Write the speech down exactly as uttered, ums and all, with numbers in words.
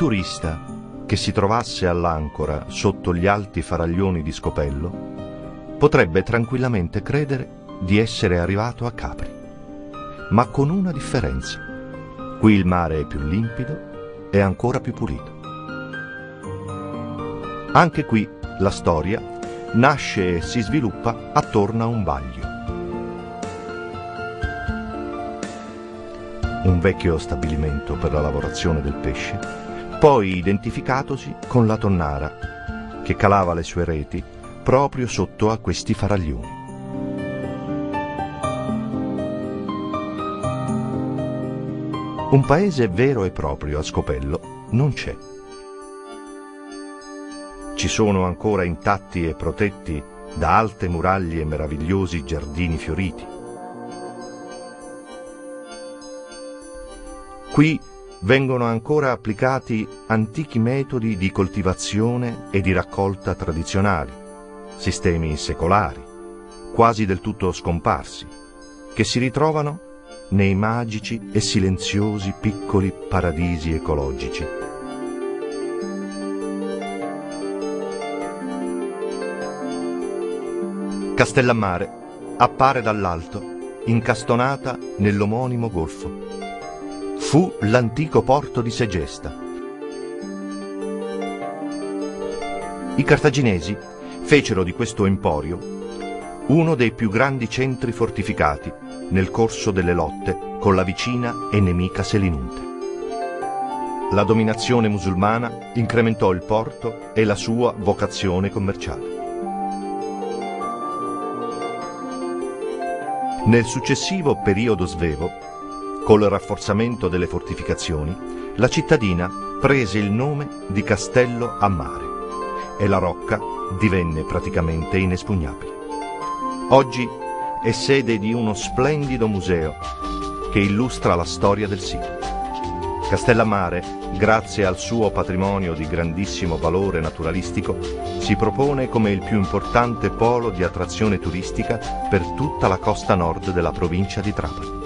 turista che si trovasse all'ancora sotto gli alti faraglioni di Scopello potrebbe tranquillamente credere di essere arrivato a Capri, ma con una differenza: qui il mare è più limpido e ancora più pulito. Anche qui la storia nasce e si sviluppa attorno a un vaglio. Un vecchio stabilimento per la lavorazione del pesce, poi identificatosi con la tonnara che calava le sue reti proprio sotto a questi faraglioni. Un paese vero e proprio a Scopello non c'è. Ci sono ancora intatti e protetti da alte muraglie e meravigliosi giardini fioriti. Qui vengono ancora applicati antichi metodi di coltivazione e di raccolta tradizionali, sistemi secolari, quasi del tutto scomparsi, che si ritrovano nei magici e silenziosi piccoli paradisi ecologici. Castellammare appare dall'alto, incastonata nell'omonimo golfo. Fu l'antico porto di Segesta. I cartaginesi fecero di questo emporio uno dei più grandi centri fortificati nel corso delle lotte con la vicina e nemica Selinunte. La dominazione musulmana incrementò il porto e la sua vocazione commerciale. Nel successivo periodo svevo, col rafforzamento delle fortificazioni, la cittadina prese il nome di Castello a Mare e la rocca divenne praticamente inespugnabile. Oggi è sede di uno splendido museo che illustra la storia del sito. Castellammare, grazie al suo patrimonio di grandissimo valore naturalistico, si propone come il più importante polo di attrazione turistica per tutta la costa nord della provincia di Trapani.